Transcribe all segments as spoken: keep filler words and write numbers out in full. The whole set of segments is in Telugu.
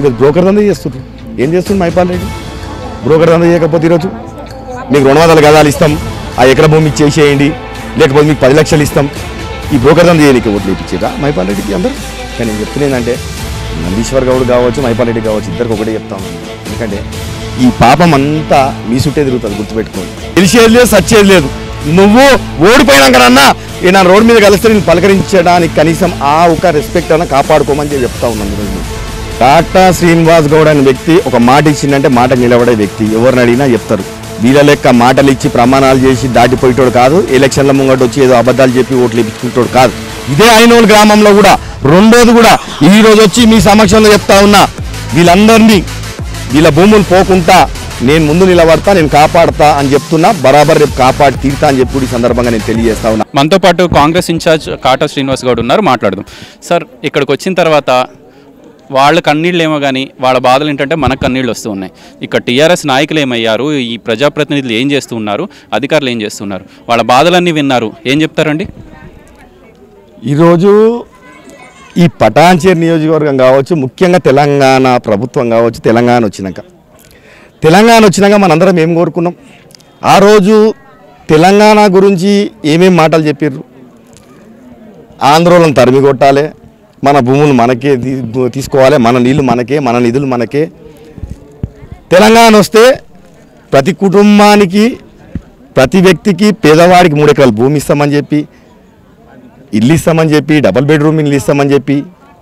ఈరోజు బ్రోకర్ దందా చేస్తుంది. ఏం చేస్తుంది మైపాల్ రెడ్డి? బ్రోకర్ దందా చేయకపోతే ఈరోజు మీకు రెండు వందల గదాలు ఇస్తాం, ఆ ఎకర భూమి ఇచ్చేసేయండి, లేకపోతే మీకు పది లక్షలు ఇస్తాం, ఈ బ్రోకర్ దందా చేయడానికి ఓట్లు ఇప్పించారా మైపాల్ రెడ్డికి అందరూ? కానీ నేను చెప్తున్నాను ఏంటంటే నందీశ్వర్ గౌడ్ కావచ్చు, మైపాల్ రెడ్డి కావచ్చు, ఇద్దరికి ఒకటే చెప్తాను. ఎందుకంటే ఈ పాపం అంతా మీ చుట్టే తిరుగుతుంది, గుర్తుపెట్టుకోండి. తెలిసేది లేదు, సచ్చేది లేదు. నువ్వు ఓడిపోయినాకనన్నా నా రోడ్డు మీద కలిస్తే నేను పలకరించడానికి కనీసం ఆ ఒక రెస్పెక్ట్ అన్న కాపాడుకోమని చెప్పి చెప్తా ఉన్నాను. ఈరోజు టాటా శ్రీనివాస్ గౌడ్ అనే వ్యక్తి ఒక మాట ఇచ్చిందంటే మాట నిలబడే వ్యక్తి. ఎవరిని అడిగినా చెప్తారు. వీళ్ళ లెక్క మాటలు ఇచ్చి ప్రమాణాలు చేసి దాటిపోయేటోడు కాదు. ఎలక్షన్ల ముంగట వచ్చి ఏదో అబద్ధాలు చెప్పి ఓట్లు ఇప్పించుకుంటాడు కాదు. ఇదే ఐనోల్ గ్రామంలో కూడా రెండోది కూడా ఈ రోజు వచ్చి మీ సమక్షంలో చెప్తా ఉన్నా, వీళ్ళందరినీ వీళ్ళ భూములు పోకుండా నేను ముందు నిలబడతా, నేను కాపాడతా అని చెప్తున్నా. బరాబర్ రేపు కాపాడి తీరుతా అని చెప్పి ఈ సందర్భంగా నేను తెలియజేస్తా ఉన్నా. మనతో పాటు కాంగ్రెస్ ఇన్ఛార్జ్ కాటా శ్రీనివాస్ గౌడ్ ఉన్నారు, మాట్లాడదాం. సార్, ఇక్కడికి వచ్చిన తర్వాత వాళ్ళ కన్నీళ్ళు ఏమో కానీ వాళ్ళ బాధలు ఏంటంటే మనకు కన్నీళ్ళు వస్తూ ఉన్నాయి. ఇక్కడ టీఆర్ఎస్ నాయకులు ఏమయ్యారు, ఈ ప్రజాప్రతినిధులు ఏం చేస్తూ ఉన్నారు, అధికారులు ఏం చేస్తున్నారు, వాళ్ళ బాధలన్నీ విన్నారు, ఏం చెప్తారండి? ఈరోజు ఈ పటాన్చేరు నియోజకవర్గం కావచ్చు, ముఖ్యంగా తెలంగాణ ప్రభుత్వం కావచ్చు, తెలంగాణ వచ్చినాక తెలంగాణ వచ్చినాక మనందరం ఏం కోరుకున్నాం? ఆ రోజు తెలంగాణ గురించి ఏమేమి మాటలు చెప్పారు? ఆంధ్రోళన తరిమి కొట్టాలి, మన భూములు మనకే తీసుకోవాలి, మన నీళ్ళు మనకే, మన నిధులు మనకే. తెలంగాణ వస్తే ప్రతి కుటుంబానికి, ప్రతి వ్యక్తికి, పేదవాడికి మూడు ఎకరాల భూమి ఇస్తామని చెప్పి, ఇల్లు ఇస్తామని చెప్పి, డబల్ బెడ్రూమ్ ఇల్లు ఇస్తామని చెప్పి,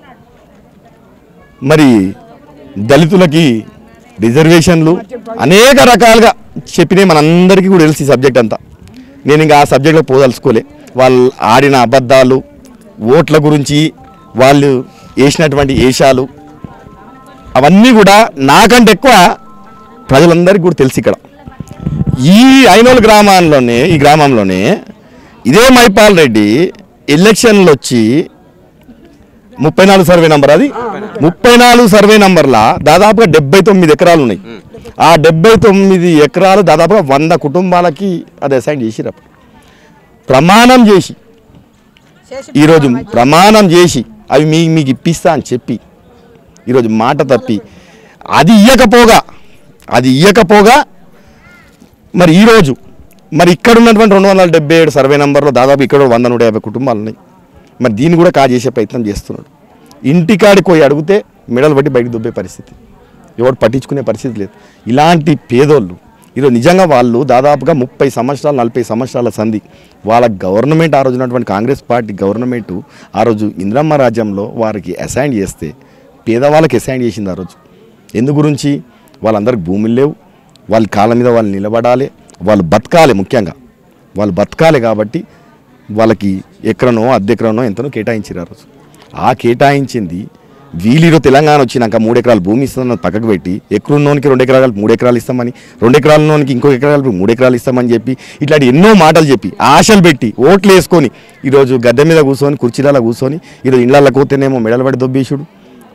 మరి దళితులకి రిజర్వేషన్లు అనేక రకాలుగా చెప్పినాయి. మనందరికీ కూడా తెలిసి సబ్జెక్ట్ అంతా. నేను ఇంకా ఆ సబ్జెక్ట్లో పోదలుచుకోలే. వాళ్ళు ఆడిన అబద్ధాలు, ఓట్ల గురించి వాళ్ళు వేసినటువంటి వేషాలు, అవన్నీ కూడా నాకంటే ఎక్కువ ప్రజలందరికీ కూడా తెలుసు. ఇక్కడ ఈ ఐనోల్ గ్రామంలోనే ఈ గ్రామంలోనే ఇదే మైపాల్ రెడ్డి ఎలక్షన్లు వచ్చి ముప్పై నాలుగు సర్వే నంబర్, అది ముప్పై నాలుగు సర్వే నంబర్లా దాదాపుగా డెబ్బై తొమ్మిది ఎకరాలు ఉన్నాయి. ఆ డెబ్బై తొమ్మిది ఎకరాలు దాదాపుగా వంద కుటుంబాలకి అది అసైన్ చేసిరు. ప్రమాణం చేసి ఈరోజు ప్రమాణం చేసి అవి మీ మీకు ఇప్పిస్తా అని చెప్పి ఈరోజు మాట తప్పి అది ఇయ్యకపోగా అది ఇయ్యకపోగా మరి ఈరోజు మరి ఇక్కడ ఉన్నటువంటి రెండు వందల డెబ్బై ఏడు సర్వే నెంబర్లో దాదాపు ఇక్కడ వంద నూట యాభై కుటుంబాలు ఉన్నాయి. మరి దీన్ని కూడా కాజేసే ప్రయత్నం చేస్తున్నాడు. ఇంటికాడికి పోయి అడిగితే మెడలు బట్టి బయటకు దుబ్బే పరిస్థితి, ఎవరు పట్టించుకునే పరిస్థితి లేదు. ఇలాంటి పేదోళ్ళు ఈరోజు నిజంగా వాళ్ళు దాదాపుగా ముప్పై సంవత్సరాలు నలభై సంవత్సరాల సంధి వాళ్ళ గవర్నమెంట్, ఆ రోజు ఉన్నటువంటి కాంగ్రెస్ పార్టీ గవర్నమెంటు ఆ రోజు ఇంద్రమ్మ రాజ్యంలో వారికి అసైన్ చేస్తే పేదవాళ్ళకి అసైన్ చేసింది. ఆ రోజు ఎందు గురించి? వాళ్ళందరికి భూములు లేవు, వాళ్ళ కాళ్ళ మీద వాళ్ళు నిలబడాలి, వాళ్ళు బతకాలి. ముఖ్యంగా వాళ్ళు బతకాలి కాబట్టి వాళ్ళకి ఎకరనో అద్దెకరనో ఎంతనో కేటాయించారు. ఆ రోజు ఆ కేటాయించింది వీళ్ళు తెలంగాణ వచ్చినాక మూడు ఎకరాలు భూమి ఇస్తామని పక్కకు పెట్టి, ఎకరున్నోనికి రెండు ఎకరాలు మూడు ఎకరాలు ఇస్తామని, రెండు ఎకరాలలోనికి ఇంకో ఎకరాలు మూడు ఎకరాలు ఇస్తామని చెప్పి ఇట్లాంటి ఎన్నో మాటలు చెప్పి ఆశలు పెట్టి ఓట్లు వేసుకొని ఈరోజు గద్దె మీద కూర్చొని కుర్చీలలో కూర్చొని ఈరోజు ఇళ్ళల్లో కూతేనేమో మెడలు పడి దొబ్బేసుడు.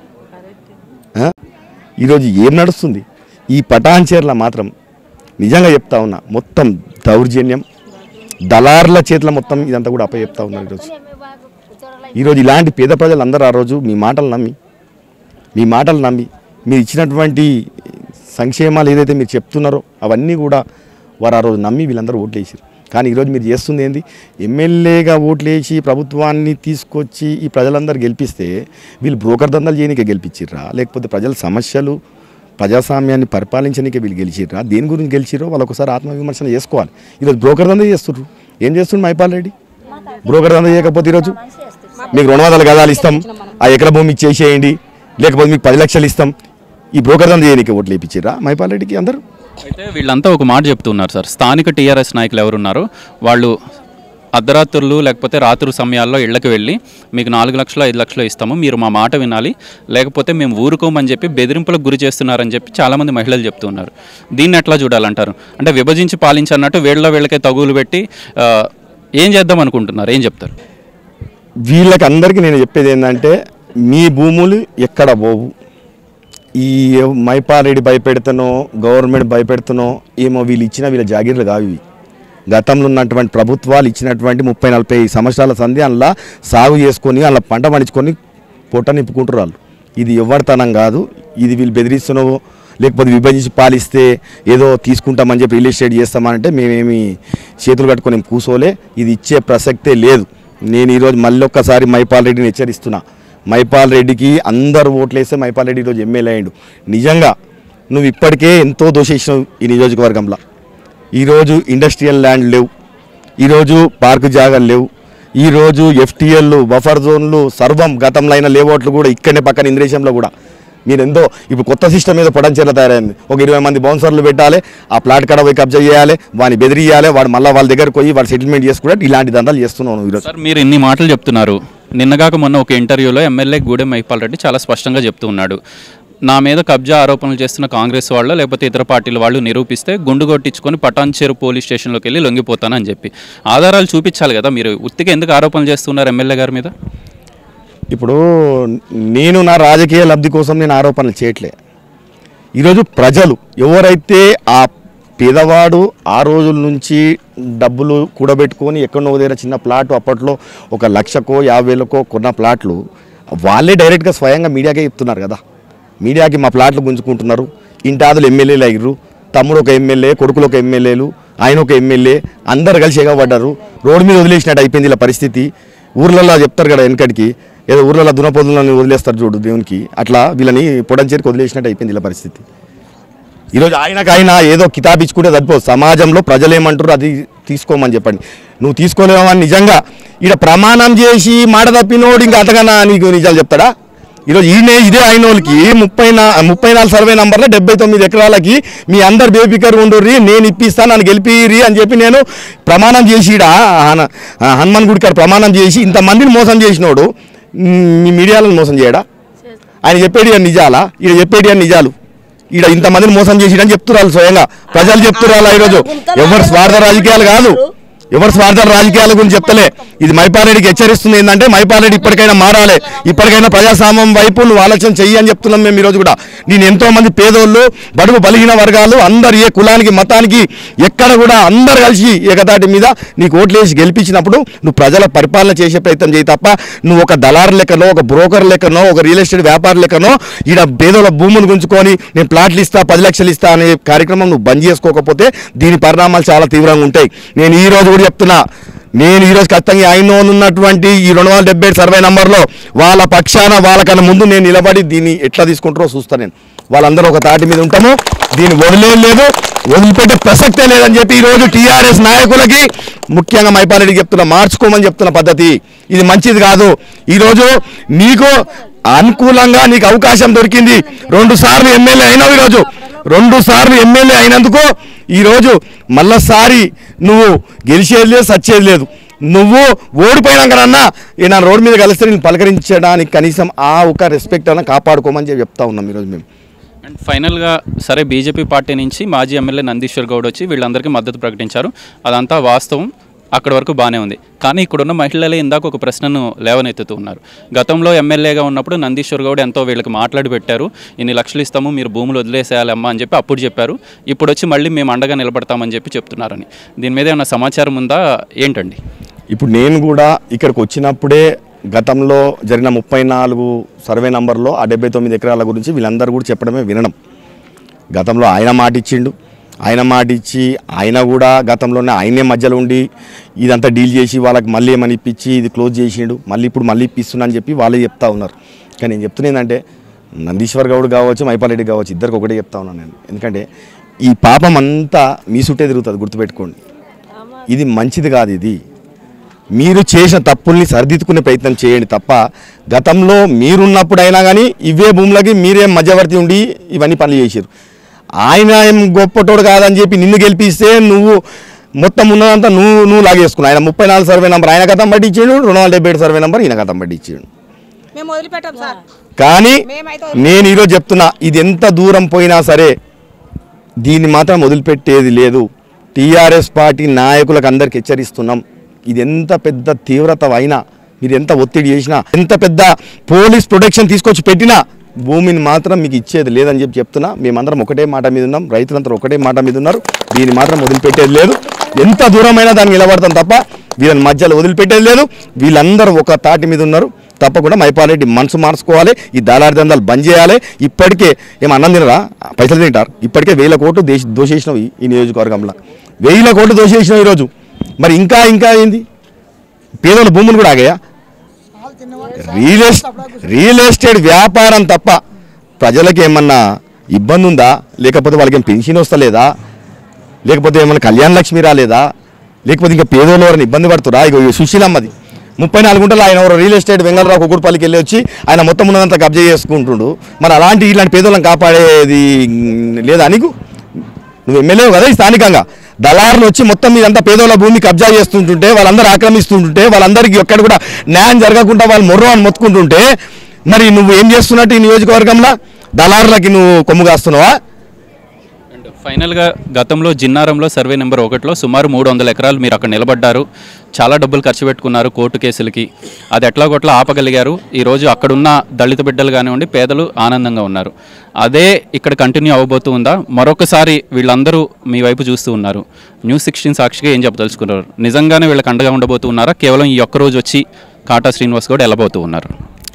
ఈరోజు ఏం నడుస్తుంది? ఈ పటాన్చేర్ల మాత్రం నిజంగా చెప్తా ఉన్నా, మొత్తం దౌర్జన్యం, దళార్ల చేతుల మొత్తం ఇదంతా కూడా అప్పచెప్తా ఉన్నారు. ఈరోజు ఈరోజు ఇలాంటి పేద ప్రజలందరూ ఆ రోజు మీ మాటలు నమ్మి మీ మాటలు నమ్మి మీరు ఇచ్చినటువంటి సంక్షేమాలు ఏదైతే మీరు చెప్తున్నారో అవన్నీ కూడా వారు ఆ రోజు నమ్మి వీళ్ళందరూ ఓట్లు వేసారు. కానీ ఈరోజు మీరు చేస్తుంది ఏంది? ఎమ్మెల్యేగా ఓట్లు వేసి ప్రభుత్వాన్ని తీసుకొచ్చి ఈ ప్రజలందరూ గెలిపిస్తే వీళ్ళు బ్రోకర్ దందాలు చేయనికే గెలిపించిర్రా, లేకపోతే ప్రజల సమస్యలు ప్రజాస్వామ్యాన్ని పరిపాలించడానికే వీళ్ళు గెలిచిర్రా? దేని గురించి గెలిచిరో వాళ్ళు ఒకసారి ఆత్మవిమర్శన చేసుకోవాలి. ఈరోజు బ్రోకర్ దందా చేస్తుర్రు. ఏం చేస్తుండ్రు మైపాల్ రెడ్డి? బ్రోకర్ దందా చేయకపోతే ఈరోజు మీకు రెండు వందల గదాలు ఇస్తాం, ఆ ఎకర భూమి ఇచ్చేసేయండి, లేకపోతే మీకు పది లక్షలు ఇస్తాం, ఈ బ్రోకర్ దందా చేయనికే ఓట్లు వేయించిర్రా మైపాల్ రెడ్డికి అందరూ? అయితే వీళ్ళంతా ఒక మాట చెప్తున్నారు సార్, స్థానిక టీఆర్ఎస్ నాయకులు ఎవరున్నారో వాళ్ళు అర్ధరాత్రులు లేకపోతే రాత్రి సమయాల్లో ఇళ్లకు వెళ్ళి మీకు నాలుగు లక్షలు ఐదు లక్షలు ఇస్తాము, మీరు మా మాట వినాలి, లేకపోతే మేము ఊరుకోమని చెప్పి బెదిరింపులకు గురి చేస్తున్నారని చెప్పి చాలామంది మహిళలు చెప్తున్నారు. దీన్ని ఎట్లా చూడాలంటారు? అంటే విభజించి పాలించన్నట్టు వీళ్ళ వీళ్ళకే తగులు పెట్టి ఏం చేద్దాం అనుకుంటున్నారు? ఏం చెప్తారు? వీళ్ళకి అందరికీ నేను చెప్పేది ఏంటంటే, మీ భూములు ఎక్కడ పోవు. ఈ మైపాల్ రెడ్డి భయపెడుతానో గవర్నమెంట్ భయపెడుతానో ఏమో వీళ్ళు ఇచ్చిన వీళ్ళ జాగీర్లు కావు ఇవి. గతంలో ఉన్నటువంటి ప్రభుత్వాలు ఇచ్చినటువంటి ముప్పై నలభై సంవత్సరాల సంధి అందులో సాగు చేసుకొని అలా పంట పండించుకొని పొట్ట నింపుకుంటారు వాళ్ళు. ఇది ఎవరితనం కాదు. ఇది వీళ్ళు బెదిరిస్తున్నావు లేకపోతే విభజించి పాలిస్తే ఏదో తీసుకుంటామని చెప్పి రియల్ ఎస్టేట్ చేస్తామంటే మేమేమి చేతులు కట్టుకొని కూసోలే. ఇది ఇచ్చే ప్రసక్తే లేదు. నేను ఈరోజు మళ్ళీ ఒక్కసారి మైపాల్ రెడ్డిని హెచ్చరిస్తున్నా. మైపాల్ రెడ్డికి అందరు ఓట్లు వేస్తే మైపాల్ రెడ్డి ఈరోజు ఎమ్మెల్యే అయ్యిండు. నిజంగా నువ్వు ఇప్పటికే ఎంతో దోషేసినావు ఈ నియోజకవర్గంలో. ఈరోజు ఇండస్ట్రియల్ ల్యాండ్ లేవు, ఈరోజు పార్కు జాగాలు లేవు, ఈరోజు ఎఫ్టీఎల్లు బఫర్ జోన్లు సర్వం గతంలో అయిన లేఅవుట్లు కూడా ఇక్కడనే పక్కన ఇంద్రేశంలో కూడా మీరు ఎంతో ఇప్పుడు కొత్త సిస్టమ్ మీద పొడంచేలా తయారైంది. ఒక ఇరవై మంది బౌన్సర్లు పెట్టాలి, ఆ ప్లాట్ కాడ పోయి కబ్జా చేయాలి, వాడిని బెదిరియాలి, వాడు మళ్ళీ వాళ్ళ దగ్గరకు పోయి వాడు సెటిల్మెంట్ చేసుకుంటే ఇలాంటి దందాలు చేస్తున్నాను ఈరోజు. సార్ మీరు ఇన్ని మాటలు చెప్తున్నారు. నిన్నగాక మొన్న ఒక ఇంటర్వ్యూలో ఎమ్మెల్యే గూడెం మైపాల్ రెడ్డి చాలా స్పష్టంగా చెప్తూ ఉన్నాడు, నా మీద కబ్జా ఆరోపణలు చేస్తున్న కాంగ్రెస్ వాళ్ళు లేకపోతే ఇతర పార్టీల వాళ్ళు నిరూపిస్తే గుండు కొట్టించుకొని పటాన్చేరు పోలీస్ స్టేషన్లోకి వెళ్ళి లొంగిపోతానని చెప్పి ఆధారాలు చూపించాలి కదా. మీరు ఉత్తిగా ఎందుకు ఆరోపణలు చేస్తున్నారు ఎమ్మెల్యే గారి మీద? ఇప్పుడు నేను నా రాజకీయ లబ్ధి కోసం నేను ఆరోపణలు చేయట్లే. ఈరోజు ప్రజలు ఎవరైతే ఆ పేదవాడు ఆ రోజుల నుంచి డబ్బులు కూడబెట్టుకొని ఎక్కడో దగ్గర చిన్న ప్లాట్ అప్పట్లో ఒక లక్షకో యాభై వేలకో కొన్న ప్లాట్లు వాళ్ళే డైరెక్ట్గా స్వయంగా మీడియాకే చెప్తున్నారు కదా. మీడియాకి మా ప్లాట్లు గుంజుకుంటున్నారు, ఇంటాదులు ఎమ్మెల్యేలు అయ్యారు, తమ్ముడు ఒక ఎమ్మెల్యే, కొడుకులు ఒక ఎమ్మెల్యేలు, ఆయన ఒక ఎమ్మెల్యే, అందరు కలిసి ఎగబడ్డారు. రోడ్డు మీద వదిలేసినట్టు అయిపోయింది ఇలా పరిస్థితి. ఊర్లలో చెప్తారు కదా వెనకడికి, ఏదో ఊర్లలో దునపొదులను వదిలేస్తారు చూడు దేవునికి, అట్లా వీళ్ళని పొడంచేరికి వదిలేసినట్టు అయిపోయింది ఇలా పరిస్థితి. ఈరోజు ఆయనకు ఆయన ఏదో కితాబ్ ఇచ్చుకుంటే సరిపోదు. సమాజంలో ప్రజలు ఏమంటారు అది తీసుకోమని చెప్పండి. నువ్వు తీసుకోలేవని నిజంగా ఈడ ప్రమాణం చేసి మాట తప్పినోడు ఇంకా అంతకన్నా నీకు నిజాలు చెప్తాడా? ఈరోజు ఈయనే ఇదే అయిన వాళ్ళకి ముప్పై నా ముప్పై నాలుగు సర్వే నంబర్లో డెబ్బై తొమ్మిది ఎకరాలకి మీ అందరు బేపికర్ ఉండుర్రి, నేను ఇప్పిస్తాను, నన్ను గెలిపిరి అని చెప్పి నేను ప్రమాణం చేసి ఈడ హనుమాన్ గుడి కాడ ప్రమాణం చేసి ఇంతమందిని మోసం చేసినోడు మీ మీడియాలను మోసం చేయడా? ఆయన చెప్పేటి అని నిజాలా? ఈడ చెప్పేటి అని నిజాలు. ఈడ ఇంతమందిని మోసం చేసిడని చెప్తున్నారు స్వయంగా ప్రజలు చెప్తున్నారు. ఈరోజు ఎవరు స్వార్థ రాజకీయాలు కాదు, ఎవరు స్వార్థ రాజకీయాల గురించి చెప్తలే. ఇది మైపాల్ రెడ్డికి హెచ్చరిస్తుంది ఏంటంటే మైపాల్ రెడ్డి ఇప్పటికైనా మారాలి, ఇప్పటికైనా ప్రజాస్వామ్యం వైపు నువ్వు ఆలోచన చెయ్యి అని చెప్తున్నాం మేము ఈరోజు కూడా. నేను ఎంతో మంది పేదోళ్ళు, బడుగు బలిహీన వర్గాలు అందరు ఏ కులానికి మతానికి ఎక్కడ కూడా అందరు కలిసి ఏకతాటి మీద నీకు ఓట్లు వేసి గెలిపించినప్పుడు నువ్వు ప్రజల పరిపాలన చేసే ప్రయత్నం చేయి తప్ప నువ్వు ఒక దళారు లెక్కనో ఒక బ్రోకర్ లెక్కనో ఒక రియల్ ఎస్టేట్ వ్యాపార లెక్కనో ఈడ పేదోళ్ళ భూములు గుంజుకొని నేను ప్లాట్లు ఇస్తా పది లక్షలు ఇస్తా అనే కార్యక్రమం నువ్వు బంద్ చేసుకోకపోతే దీని పరిణామాలు చాలా తీవ్రంగా ఉంటాయి. నేను ఈ రోజు కూడా చెప్తున్నా, నేను ఈరోజు ఖచ్చితంగా ఆయన ఉన్నటువంటి ఈ రెండు వందల డెబ్బై ఏడు సర్వే నంబర్లో వాళ్ళ పక్షాన వాళ్ళకన్నా ముందు నేను నిలబడి దీన్ని ఎట్లా తీసుకుంటారో చూస్తాను. నేను వాళ్ళందరూ ఒక తాటి మీద ఉంటాము, దీన్ని వదిలేదు, వదిలిపెట్టే ప్రసక్తే లేదని చెప్పి ఈరోజు టీఆర్ఎస్ నాయకులకి ముఖ్యంగా మైపాల్ రెడ్డికి చెప్తున్నా, మార్చుకోమని చెప్తున్న పద్ధతి ఇది మంచిది కాదు. ఈరోజు నీకు అనుకూలంగా నీకు అవకాశం దొరికింది, రెండు సార్లు ఎమ్మెల్యే అయినావు. ఈరోజు రెండు సార్లు ఎమ్మెల్యే అయినందుకు ఈరోజు మళ్ళీసారి నువ్వు గెలిచేది లేదు, సచ్చేది లేదు. నువ్వు ఓడిపోయినాకనన్నా నా రోడ్డు మీద కలిస్తే నేను పలకరించడానికి కనీసం ఆ ఒక రెస్పెక్ట్ అన్న కాపాడుకోమని చెప్పి చెప్తా ఉన్నాం ఈరోజు మేము. అండ్ ఫైనల్గా సరే బీజేపీ పార్టీ నుంచి మాజీ ఎమ్మెల్యే నందీశ్వర్ గౌడ్ వచ్చి వీళ్ళందరికీ మద్దతు ప్రకటించారు, అదంతా వాస్తవం, అక్కడి వరకు బాగానే ఉంది. కానీ ఇక్కడున్న మహిళలే ఇందాక ఒక ప్రశ్నను లేవనెత్తుతూ ఉన్నారు. గతంలో ఎమ్మెల్యేగా ఉన్నప్పుడు నందీశ్వర్ గౌడ్ ఎంతో వీళ్ళకి మాట్లాడి పెట్టారు, ఇన్ని లక్షలు ఇస్తాము మీరు భూములు వదిలేసేయాలమ్మా అని చెప్పి అప్పుడు చెప్పారు, ఇప్పుడు వచ్చి మళ్ళీ మేము అండగా నిలబడతామని చెప్పి చెప్తున్నారని. దీని మీద ఏమైనా సమాచారం ఉందా ఏంటండి? ఇప్పుడు నేను కూడా ఇక్కడికి వచ్చినప్పుడే గతంలో జరిగిన ముప్పై నాలుగు సర్వే నంబర్లో ఆ డెబ్బై తొమ్మిది ఎకరాల గురించి వీళ్ళందరూ కూడా చెప్పడమే వినడం. గతంలో ఆయన మాట ఇచ్చిండు, ఆయన మాట ఇచ్చి ఆయన కూడా గతంలోనే ఆయనే మధ్యలో ఉండి ఇదంతా డీల్ చేసి వాళ్ళకి మళ్ళీ ఏమని ఇప్పించి ఇది క్లోజ్ చేసిండు, మళ్ళీ ఇప్పుడు మళ్ళీ ఇప్పిస్తున్నా అని చెప్పి వాళ్ళే చెప్తా ఉన్నారు. కానీ నేను చెప్తున్నా ఏంటంటే నందీశ్వర్ గౌడ్ కావచ్చు మైపాల్ రెడ్డి కావచ్చు ఇద్దరికి ఒకటే చెప్తా ఉన్నాను నేను. ఎందుకంటే ఈ పాపం అంతా మీ చుట్టే తిరుగుతుంది, గుర్తుపెట్టుకోండి. ఇది మంచిది కాదు. ఇది మీరు చేసిన తప్పుల్ని సరిదిద్దుకునే ప్రయత్నం చేయండి తప్ప గతంలో మీరున్నప్పుడు అయినా కానీ ఇవే భూములకి మీరే మధ్యవర్తి ఉండి ఇవన్నీ పనులు చేశారు. ఆయన ఏం గొప్పటోడు కాదని చెప్పి నిన్ను గెలిపిస్తే నువ్వు మొత్తం ఉన్నదంతా నువ్వు నువ్వు లాగేసుకున్నావు. ఆయన ముప్పై నాలుగు సర్వే నెంబర్ ఆయన గతం బట్టి ఇచ్చాడు, రెండు వందల డెబ్బై ఏడు సర్వే నెంబర్ ఈయన గతం బట్టి ఇచ్చాడు. కానీ నేను ఈరోజు చెప్తున్నా, ఇది ఎంత దూరం పోయినా సరే దీన్ని మాత్రం వదిలిపెట్టేది లేదు. టీఆర్ఎస్ పార్టీ నాయకులకు అందరికి హెచ్చరిస్తున్నాం, ఇది ఎంత పెద్ద తీవ్రత అయినా మీరు ఎంత ఒత్తిడి చేసినా ఎంత పెద్ద పోలీస్ ప్రొటెక్షన్ తీసుకొచ్చి పెట్టినా భూమిని మాత్రం మీకు ఇచ్చేది లేదని చెప్పి చెప్తున్నా. మేమందరం ఒకటే మాట మీద ఉన్నాం, రైతులందరూ ఒకటే మాట మీద ఉన్నారు, దీన్ని మాత్రం వదిలిపెట్టేది లేదు. ఎంత దూరమైనా దాన్ని నిలబడతాం తప్ప వీళ్ళని మధ్యలో వదిలిపెట్టేది లేదు. వీళ్ళందరూ ఒక తాటి మీద ఉన్నారు, తప్పకుండా మైపాల్ రెడ్డి మనసు మార్చుకోవాలి, ఈ దళారి దందాలు బంద్ చేయాలి. ఇప్పటికే ఏం అన్నం తినరా, పైసలు తింటారు. ఇప్పటికే వేల కోట్లు దేశ దోషేసినావు ఈ నియోజకవర్గంలో, వేల కోట్లు దోషేసినావు ఈరోజు. మరి ఇంకా ఇంకా ఏంది, పేదల భూములు కూడా ఆగాయా? రియల్ రియల్ ఎస్టేట్ వ్యాపారం తప్ప ప్రజలకు ఏమన్నా ఇబ్బంది ఉందా? లేకపోతే వాళ్ళకి ఏం పెన్షన్ వస్తలేదా? లేకపోతే ఏమన్నా కళ్యాణ లక్ష్మి రాలేదా? లేకపోతే ఇంకా పేదోళ్ళు ఎవరైనా ఇబ్బంది పడుతురా? ఇక సుశీలమ్మది ముప్పై నాలుగు గుంటలు ఆయన ఎవరో రియల్ ఎస్టేట్ వెంగళరావు కుకుడుపల్లికి వెళ్ళి వచ్చి ఆయన మొత్తం ఉన్నదంతా కబ్జా చేసుకుంటుండు. మరి అలాంటి ఇలాంటి పేదోళ్ళని కాపాడేది లేదా నీకు? నువ్వు ఎమ్మెల్యే కదా ఈ స్థానికంగా, దళారులు వచ్చి మొత్తం మీదంతా పేదోళ్ళ భూమి కబ్జా చేస్తుంటుంటే, వాళ్ళందరూ ఆక్రమిస్తుంటుంటే, వాళ్ళందరికీ ఎక్కడ కూడా న్యాయం జరగకుండా వాళ్ళు మొర్రో అని మొత్తుకుంటుంటే, మరి నువ్వు ఏం చేస్తున్నట్టు ఈ నియోజకవర్గంలో? దళారులకి నువ్వు కొమ్ము కాస్తున్నావా? అండ్ ఫైనల్గా గతంలో జిన్నారంలో సర్వే నెంబర్ ఒకటిలో సుమారు మూడు వందల ఎకరాలు మీరు అక్కడ నిలబడ్డారు, చాలా డబ్బులు ఖర్చు పెట్టుకున్నారు కోర్టు కేసులకి, అది ఎట్లా కొట్లా ఆపగలిగారు. ఈరోజు అక్కడున్న దళిత బిడ్డలు కానివ్వండి, పేదలు ఆనందంగా ఉన్నారు. అదే ఇక్కడ కంటిన్యూ అవ్వబోతూ ఉందా? మరొకసారి వీళ్ళందరూ మీ వైపు చూస్తూ ఉన్నారు. న్యూస్ సిక్స్టీన్ సాక్షిగా ఏం చెప్పదలుచుకున్నారు? నిజంగానే వీళ్ళకి అండగా ఉండబోతూ ఉన్నారా? కేవలం ఈ ఒక్కరోజు వచ్చి కాటా శ్రీనివాస్ గౌడ్ వెళ్ళబోతూ ఉన్నారు?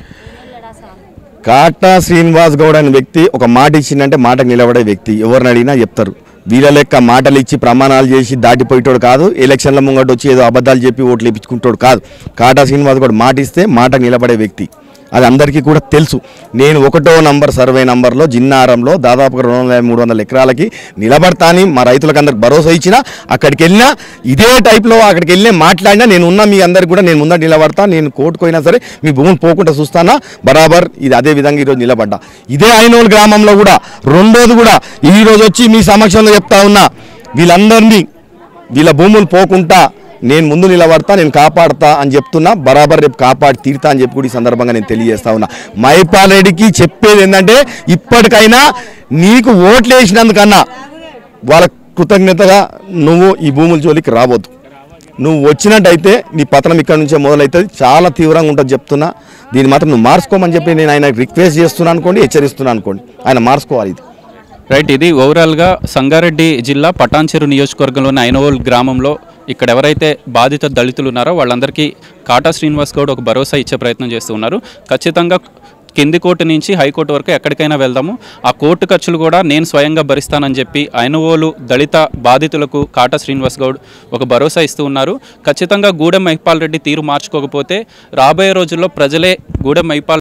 కాటా శ్రీనివాస్ గౌడ్ అనే వ్యక్తి ఒక మాట ఇచ్చిందంటే మాటకు నిలబడే వ్యక్తి. ఎవరిని అడిగినా చెప్తారు. వీళ్ళ లెక్క మాటలు ఇచ్చి ప్రమాణాలు చేసి దాటిపోయేటోడు కాదు. ఎలక్షన్ల ముంగట వచ్చి ఏదో అబద్ధాలు చెప్పి ఓట్లు ఇప్పించుకుంటాడు కాదు. కాటా శ్రీనివాస్ గౌడ్ మాట ఇస్తే మాటకు నిలబడే వ్యక్తి. అది అందరికీ కూడా తెలుసు. నేను ఒకటో నంబర్ సర్వే నంబర్లో జిన్నారంలో దాదాపుగా రెండు వందల మూడు వందల ఎకరాలకి నిలబడతాని మా రైతులకు అందరికి భరోసా ఇచ్చినా, అక్కడికి వెళ్ళినా ఇదే టైప్లో అక్కడికి వెళ్ళినా మాట్లాడినా నేను ఉన్నా, మీ అందరికి కూడా నేను ముందర నిలబడతా. నేను కోర్టుకు అయినా సరే మీ భూమిని పోకుండా చూస్తానా బరాబర్. ఇది అదే విధంగా ఈరోజు నిలబడ్డా. ఇదే ఐనోల్ గ్రామంలో కూడా రెండోది కూడా ఈరోజు వచ్చి మీ సమక్షంలో చెప్తా ఉన్నా, వీళ్ళందరినీ వీళ్ళ భూములు పోకుండా నేను ముందు నిలబడతా, నేను కాపాడుతా అని చెప్తున్నా. బరాబర్ రేపు కాపాడి తీరుతా అని చెప్పి కూడా ఈ సందర్భంగా నేను తెలియజేస్తా ఉన్నా. మైపాల్ రెడ్డికి చెప్పేది ఏంటంటే, ఇప్పటికైనా నీకు ఓట్లు వేసినందుకన్నా వాళ్ళ కృతజ్ఞతగా నువ్వు ఈ భూముల జోలికి రావద్దు. నువ్వు వచ్చినట్టయితే నీ పతనం ఇక్కడ నుంచే మొదలవుతుంది, చాలా తీవ్రంగా ఉంటుంది చెప్తున్నా. దీన్ని మాత్రం నువ్వు మార్చుకోమని చెప్పి నేను ఆయన రిక్వెస్ట్ చేస్తున్నా అనుకోండి, హెచ్చరిస్తున్నా అనుకోండి. ఆయన మార్చుకోవాలి. ఇది రైట్. ఇది ఓవరాల్గా సంగారెడ్డి జిల్లా పటాన్చెరు నియోజకవర్గంలోని ఐనవోల్ గ్రామంలో ఇక్కడ ఎవరైతే బాధిత దళితులు ఉన్నారో వాళ్ళందరికీ కాటా శ్రీనివాస్ గౌడ్ ఒక భరోసా ఇచ్చే ప్రయత్నం చేస్తూ ఉన్నారు. ఖచ్చితంగా కింది కోర్టు నుంచి హైకోర్టు వరకు ఎక్కడికైనా వెళ్దాము, ఆ కోర్టు ఖర్చులు కూడా నేను స్వయంగా భరిస్తానని చెప్పి ఐనవోలు దళిత బాధితులకు కాటా శ్రీనివాస్ గౌడ్ ఒక భరోసా ఇస్తూ ఉన్నారు. ఖచ్చితంగా గూడెం మైపాల్ రెడ్డి తీరు మార్చుకోకపోతే రాబోయే రోజుల్లో ప్రజలే గూడెం మైపాల్